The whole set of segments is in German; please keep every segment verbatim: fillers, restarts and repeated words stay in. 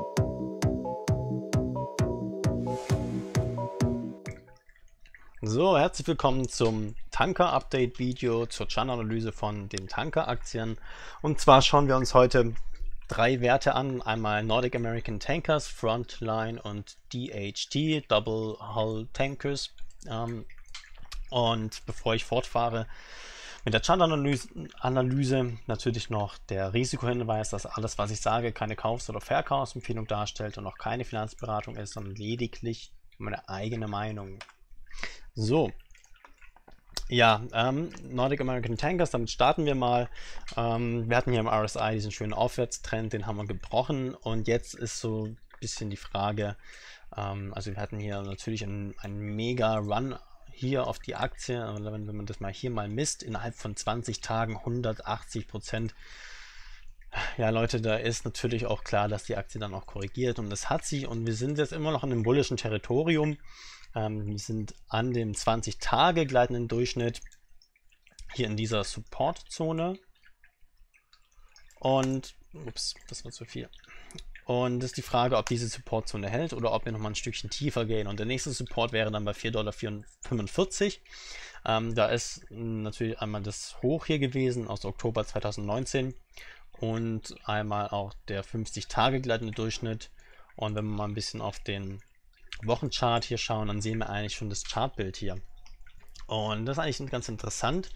So, herzlich willkommen zum Tanker-Update-Video zur Chartanalyse von den Tanker-Aktien. Und zwar schauen wir uns heute drei Werte an, einmal Nordic American Tankers, Frontline und D H T, Double Hull Tankers. Ähm, und bevor ich fortfahre mit der Chartanalyse, Analyse, natürlich noch der Risikohinweis, dass alles, was ich sage, keine Kaufs- oder Verkaufsempfehlung darstellt und auch keine Finanzberatung ist, sondern lediglich meine eigene Meinung. So, ja, ähm, Nordic American Tankers, damit starten wir mal. Ähm, wir hatten hier im R S I diesen schönen Aufwärtstrend, den haben wir gebrochen und jetzt ist so ein bisschen die Frage, ähm, also wir hatten hier natürlich einen, einen mega Run hier auf die Aktie, wenn, wenn man das mal hier mal misst, innerhalb von zwanzig Tagen hundertachtzig Prozent. Ja Leute, da ist natürlich auch klar, dass die Aktie dann auch korrigiert und das hat sie und wir sind jetzt immer noch in einem bullischen Territorium. Ähm, wir sind an dem zwanzig Tage gleitenden Durchschnitt hier in dieser Support-Zone und ups, das war zu viel. Und das ist die Frage, ob diese Support-Zone hält oder ob wir nochmal ein Stückchen tiefer gehen. Und der nächste Support wäre dann bei vier Komma fünfundvierzig Dollar. Ähm, da ist natürlich einmal das Hoch hier gewesen aus Oktober zweitausendneunzehn und einmal auch der fünfzig Tage gleitende Durchschnitt. Und wenn wir mal ein bisschen auf den Wochenchart hier schauen, dann sehen wir eigentlich schon das Chartbild hier. Und das ist eigentlich ganz interessant.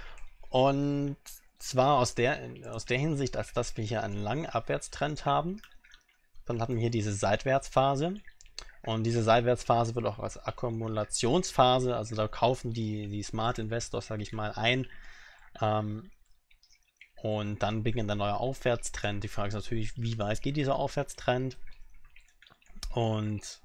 Und zwar aus der, aus der Hinsicht, als dass wir hier einen langen Abwärtstrend haben. Dann hatten wir hier diese Seitwärtsphase. Und diese Seitwärtsphase wird auch als Akkumulationsphase, also da kaufen die, die Smart Investors, sage ich mal, ein. Ähm, und dann beginnt ein neuer Aufwärtstrend. Die Frage ist natürlich, wie weit geht dieser Aufwärtstrend? Und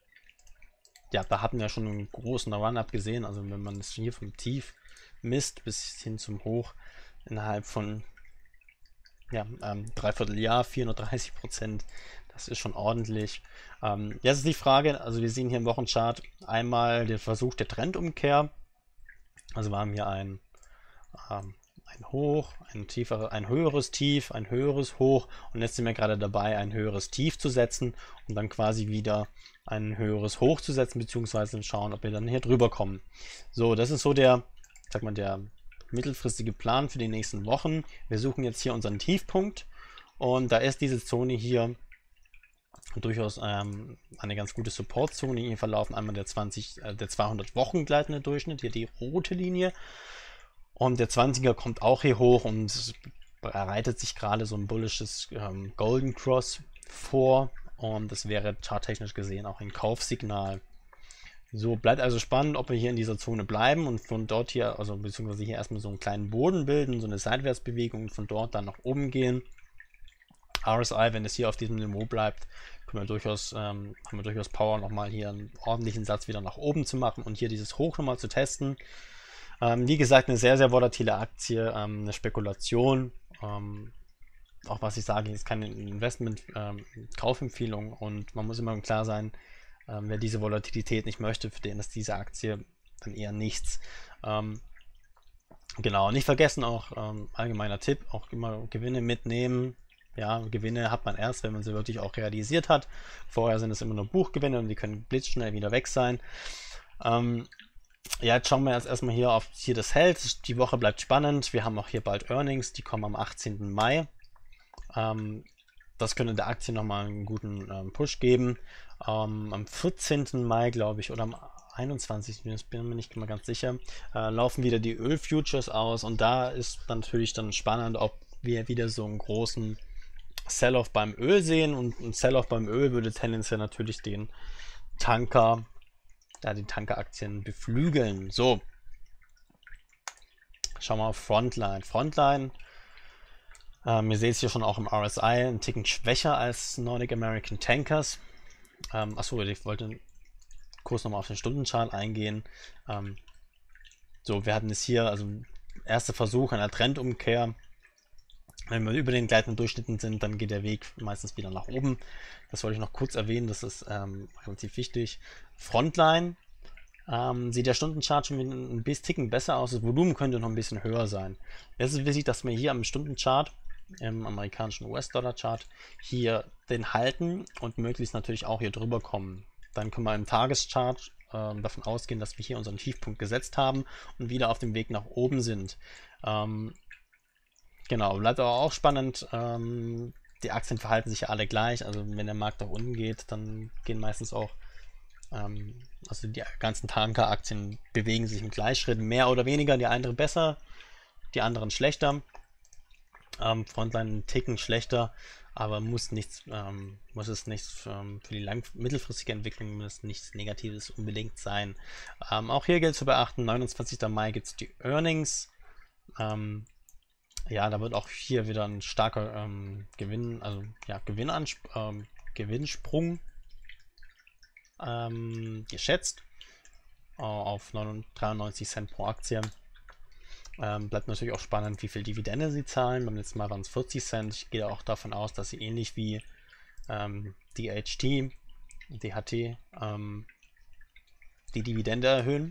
ja, da hatten wir schon einen großen Run-Up gesehen, also wenn man es hier vom Tief misst bis hin zum Hoch innerhalb von ja, ähm, dreiviertel Jahr, vierhundertdreißig Prozent, das ist schon ordentlich. Ähm, jetzt ist die Frage, also wir sehen hier im Wochenchart einmal den Versuch der Trendumkehr, also wir haben hier ein, ähm, ein Hoch, ein tieferes, ein höheres Tief, ein höheres Hoch und jetzt sind wir gerade dabei, ein höheres Tief zu setzen und dann quasi wieder ein höheres Hoch zu setzen, beziehungsweise schauen, ob wir dann hier drüber kommen. So, das ist so der, sag mal, der mittelfristige Plan für die nächsten Wochen. Wir suchen jetzt hier unseren Tiefpunkt und da ist diese Zone hier durchaus ähm, eine ganz gute Supportzone. Hier verlaufen einmal der zwanzig, äh, der zweihundert Wochen gleitende Durchschnitt, hier die rote Linie. Und der zwanziger kommt auch hier hoch und es bereitet sich gerade so ein bullisches ähm, Golden Cross vor. Und das wäre charttechnisch gesehen auch ein Kaufsignal. So, bleibt also spannend, ob wir hier in dieser Zone bleiben und von dort hier, also beziehungsweise hier erstmal so einen kleinen Boden bilden, so eine Seitwärtsbewegung und von dort dann nach oben gehen. R S I, wenn es hier auf diesem Niveau bleibt, können wir durchaus, ähm, haben wir durchaus Power, nochmal hier einen ordentlichen Satz wieder nach oben zu machen und hier dieses Hoch nochmal zu testen. Ähm, wie gesagt, eine sehr, sehr volatile Aktie, ähm, eine Spekulation. Ähm, auch was ich sage, ist keine Investment-Kaufempfehlung ähm, und man muss immer klar sein, ähm, wer diese Volatilität nicht möchte, für den ist diese Aktie dann eher nichts. Ähm, genau, nicht vergessen auch, ähm, allgemeiner Tipp, auch immer Gewinne mitnehmen. Ja, Gewinne hat man erst, wenn man sie wirklich auch realisiert hat. Vorher sind es immer nur Buchgewinne und die können blitzschnell wieder weg sein. Ähm, Ja, jetzt schauen wir jetzt erstmal hier, ob hier das hält. Die Woche bleibt spannend. Wir haben auch hier bald Earnings, die kommen am achtzehnten Mai. Ähm, das könnte der Aktie nochmal einen guten ähm, Push geben. Ähm, am vierzehnten Mai, glaube ich, oder am einundzwanzigsten Ich bin mir nicht mal ganz sicher, äh, laufen wieder die Öl-Futures aus. Und da ist natürlich dann spannend, ob wir wieder so einen großen Sell-Off beim Öl sehen. Und ein Sell-Off beim Öl würde tendenziell natürlich den Tanker da die Tankeraktien beflügeln. So, schauen wir auf Frontline. Frontline, ähm, ihr seht es hier schon auch im R S I, ein Ticken schwächer als Nordic American Tankers. Ähm, achso, ich wollte kurz nochmal auf den Stundenchart eingehen. Ähm, so, wir hatten es hier, also erster Versuch einer Trendumkehr. Wenn wir über den gleitenden Durchschnitten sind, dann geht der Weg meistens wieder nach oben. Das wollte ich noch kurz erwähnen, das ist ähm, relativ wichtig. Frontline ähm, sieht der Stundenchart schon ein bisschen Ticken besser aus. Das Volumen könnte noch ein bisschen höher sein. Jetzt ist wichtig, dass wir hier am Stundenchart im amerikanischen U S-Dollar-Chart, hier den halten und möglichst natürlich auch hier drüber kommen. Dann können wir im Tageschart äh, davon ausgehen, dass wir hier unseren Tiefpunkt gesetzt haben und wieder auf dem Weg nach oben sind. Ähm, genau, bleibt aber auch spannend. Ähm, die Aktien verhalten sich ja alle gleich. Also wenn der Markt nach unten geht, dann gehen meistens auch, ähm, also die ganzen Tanker-Aktien bewegen sich im Gleichschritt, mehr oder weniger, die andere besser, die anderen schlechter. Ähm, Frontline einen Ticken schlechter, aber muss nichts, ähm, muss es nichts ähm, für die lang mittelfristige Entwicklung muss nichts Negatives unbedingt sein. Ähm, auch hier gilt zu beachten, neunundzwanzigster Mai gibt es die Earnings. Ähm, ja, da wird auch hier wieder ein starker ähm, Gewinn, also ja, Gewinnansp ähm, Gewinnsprung ähm, geschätzt äh, auf dreiundneunzig Cent pro Aktie. Ähm, bleibt natürlich auch spannend, wie viel Dividende sie zahlen. Beim letzten Mal waren es vierzig Cent. Ich gehe auch davon aus, dass sie ähnlich wie ähm, D H T, D H T ähm, die Dividende erhöhen.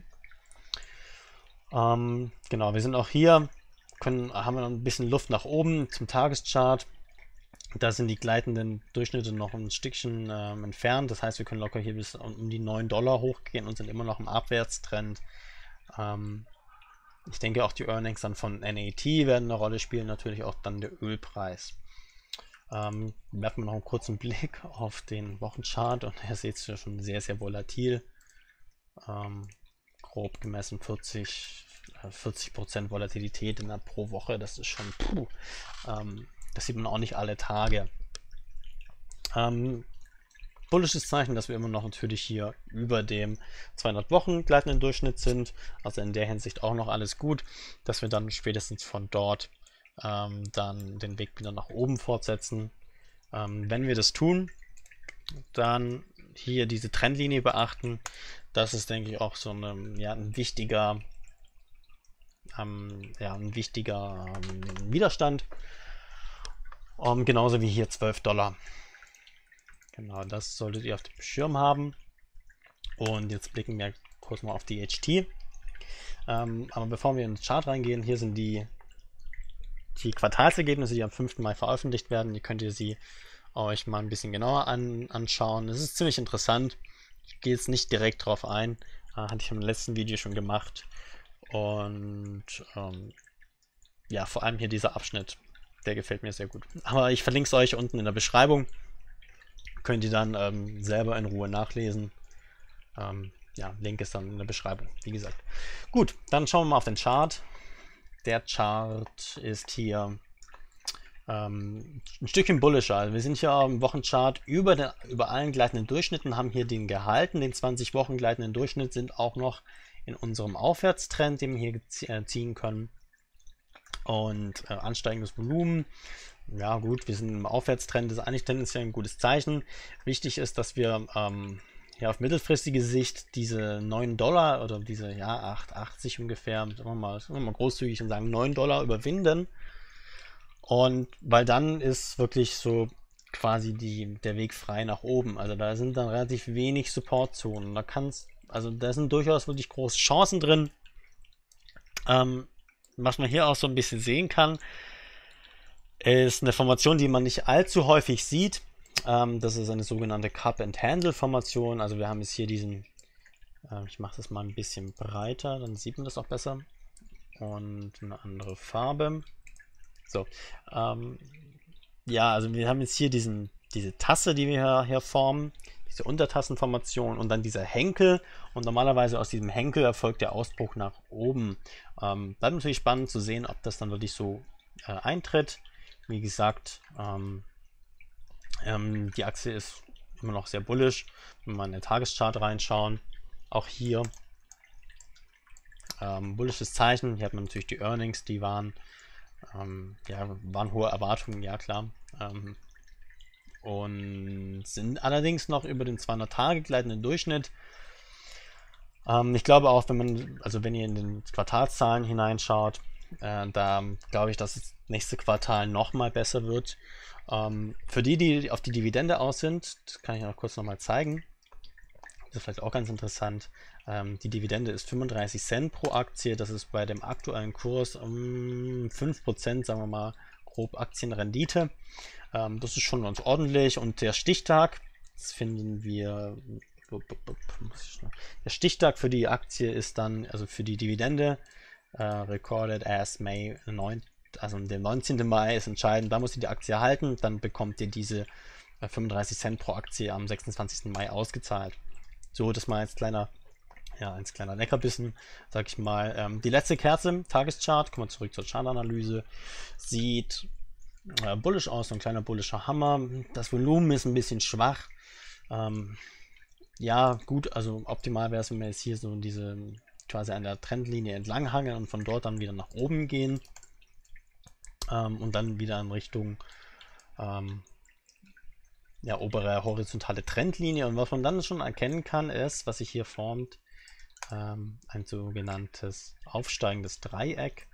Ähm, genau, wir sind auch hier, können, haben wir noch ein bisschen Luft nach oben zum Tageschart. Da sind die gleitenden Durchschnitte noch ein Stückchen ähm, entfernt. Das heißt, wir können locker hier bis um die neun Dollar hochgehen und sind immer noch im Abwärtstrend. Ähm, Ich denke auch die Earnings dann von N A T werden eine Rolle spielen, natürlich auch dann der Ölpreis. Ähm, werfen wir noch einen kurzen Blick auf den Wochenchart und ihr seht es ja schon sehr, sehr volatil. Ähm, grob gemessen vierzig Prozent Volatilität in der pro Woche, das ist schon, puh, ähm, das sieht man auch nicht alle Tage. Ähm, bullisches Zeichen, dass wir immer noch natürlich hier über dem zweihundert Wochen gleitenden Durchschnitt sind. Also in der Hinsicht auch noch alles gut, dass wir dann spätestens von dort ähm, dann den Weg wieder nach oben fortsetzen. Ähm, wenn wir das tun, dann hier diese Trendlinie beachten. Das ist, denke ich, auch so eine, ja, ein wichtiger, ähm, ja, ein wichtiger ähm, Widerstand. Um, genauso wie hier zwölf Dollar. Genau, das solltet ihr auf dem Schirm haben. Und jetzt blicken wir kurz mal auf die D H T. Ähm, aber bevor wir in den Chart reingehen, hier sind die, die Quartalsergebnisse, die am fünften Mai veröffentlicht werden. Die könnt ihr sie euch mal ein bisschen genauer an, anschauen. Es ist ziemlich interessant. Ich gehe jetzt nicht direkt drauf ein. Äh, hatte ich im letzten Video schon gemacht. Und ähm, ja, vor allem hier dieser Abschnitt, der gefällt mir sehr gut. Aber ich verlinke es euch unten in der Beschreibung. Könnt ihr dann ähm, selber in Ruhe nachlesen. Ähm, ja, Link ist dann in der Beschreibung, wie gesagt. Gut, dann schauen wir mal auf den Chart. Der Chart ist hier ähm, ein Stückchen bullischer. Also wir sind hier im Wochenchart über, den, über allen gleitenden Durchschnitten, haben hier den gehalten. Den zwanzig Wochen gleitenden Durchschnitt sind auch noch in unserem Aufwärtstrend, den wir hier ziehen können. Und äh, ansteigendes Volumen. Ja gut, wir sind im Aufwärtstrend, das ist eigentlich tendenziell ein gutes Zeichen. Wichtig ist, dass wir ähm, ja, auf mittelfristige Sicht diese neun Dollar oder diese ja, acht achtzig ungefähr, sagen wir mal, sagen wir mal großzügig und sagen neun Dollar überwinden. Und weil dann ist wirklich so quasi die, der Weg frei nach oben. Also da sind dann relativ wenig Supportzonen. Da kann's, also da sind durchaus wirklich große Chancen drin. Ähm, was man hier auch so ein bisschen sehen kann, ist eine Formation, die man nicht allzu häufig sieht. Ähm, das ist eine sogenannte Cup-and-Handle-Formation. Also wir haben jetzt hier diesen, äh, ich mache das mal ein bisschen breiter, dann sieht man das auch besser. Und eine andere Farbe. So, ähm, ja, also wir haben jetzt hier diesen, diese Tasse, die wir hier, hier formen, diese Untertassenformation und dann dieser Henkel. Und normalerweise aus diesem Henkel erfolgt der Ausbruch nach oben. Ähm, bleibt natürlich spannend zu sehen, ob das dann wirklich so äh, eintritt. Wie gesagt, ähm, ähm, die Aktie ist immer noch sehr bullisch. Wenn wir in den Tageschart reinschauen, auch hier ähm, bullisches Zeichen. Hier hat man natürlich die Earnings, die waren, ähm, ja, waren hohe Erwartungen, ja klar. Ähm, und sind allerdings noch über den zweihundert Tage gleitenden Durchschnitt. Ähm, ich glaube auch, wenn man, also wenn ihr in den Quartalszahlen hineinschaut, äh, da glaube ich, dass das nächste Quartal noch mal besser wird. Ähm, für die, die auf die Dividende aus sind, das kann ich noch kurz noch mal zeigen. Das ist vielleicht auch ganz interessant. Ähm, die Dividende ist fünfunddreißig Cent pro Aktie. Das ist bei dem aktuellen Kurs um fünf Prozent, sagen wir mal, grob Aktienrendite. Ähm, das ist schon ganz ordentlich und der Stichtag, das finden wir, der Stichtag für die Aktie ist dann, also für die Dividende, äh, recorded as May neun, also der neunzehnten Mai ist entscheidend, da muss ihr die Aktie erhalten, dann bekommt ihr diese äh, fünfunddreißig Cent pro Aktie am sechsundzwanzigsten Mai ausgezahlt. So, das mal als kleiner, ja, als kleiner Leckerbissen, sag ich mal. Ähm, die letzte Kerze im Tageschart, kommen wir zurück zur Chartanalyse, sieht äh, bullish aus, so ein kleiner bullischer Hammer. Das Volumen ist ein bisschen schwach. Ähm, ja, gut, also optimal wäre es, wenn wir jetzt hier so diese quasi an der Trendlinie entlang hangeln und von dort dann wieder nach oben gehen. Ähm, und dann wieder in Richtung ähm, ja, obere horizontale Trendlinie. Und was man dann schon erkennen kann, ist, was sich hier formt, ähm, ein sogenanntes aufsteigendes Dreieck.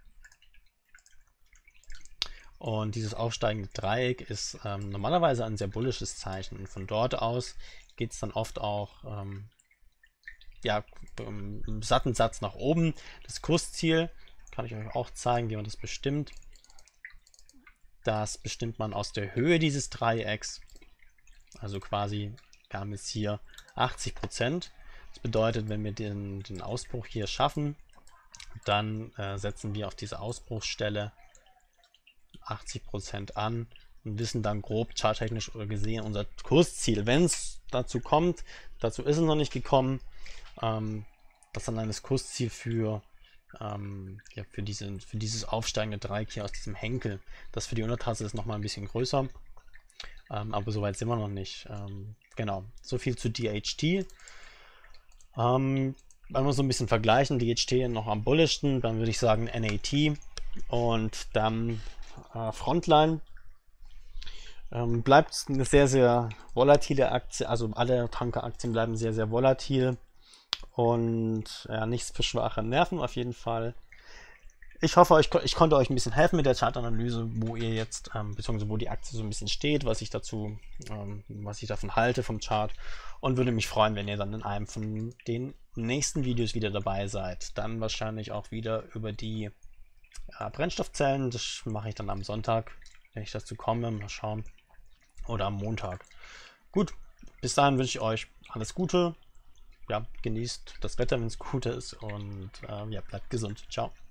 Und dieses aufsteigende Dreieck ist ähm, normalerweise ein sehr bullisches Zeichen. Und von dort aus geht es dann oft auch ähm, ja, im satten Satz nach oben. Das Kursziel kann ich euch auch zeigen, wie man das bestimmt. Das bestimmt man aus der Höhe dieses Dreiecks. Also quasi, wir haben jetzt hier achtzig Prozent. Das bedeutet, wenn wir den, den Ausbruch hier schaffen, dann äh, setzen wir auf diese Ausbruchsstelle achtzig Prozent an und wissen dann grob charttechnisch gesehen unser Kursziel. Wenn es dazu kommt, dazu ist es noch nicht gekommen, ähm, das dann das Kursziel für, ähm, ja, für, diese, für dieses aufsteigende Dreieck hier aus diesem Henkel. Das für die Untertasse ist nochmal ein bisschen größer, ähm, aber soweit sind wir noch nicht. Ähm, genau, so viel zu D H T. Ähm, wenn wir so ein bisschen vergleichen, D H T noch am bullischsten, dann würde ich sagen N A T und dann äh, Frontline. Ähm, bleibt eine sehr, sehr volatile Aktie, also alle Tanker-Aktien bleiben sehr, sehr volatil und ja, nichts für schwache Nerven auf jeden Fall. Ich hoffe, ich, ich konnte euch ein bisschen helfen mit der Chartanalyse, wo ihr jetzt, ähm, beziehungsweise wo die Aktie so ein bisschen steht, was ich dazu, ähm, was ich davon halte vom Chart, und würde mich freuen, wenn ihr dann in einem von den nächsten Videos wieder dabei seid. Dann wahrscheinlich auch wieder über die äh, Brennstoffzellen. Das mache ich dann am Sonntag, wenn ich dazu komme. Mal schauen. Oder am Montag. Gut, bis dahin wünsche ich euch alles Gute. Ja, genießt das Wetter, wenn es gut ist, und äh, ja, bleibt gesund. Ciao.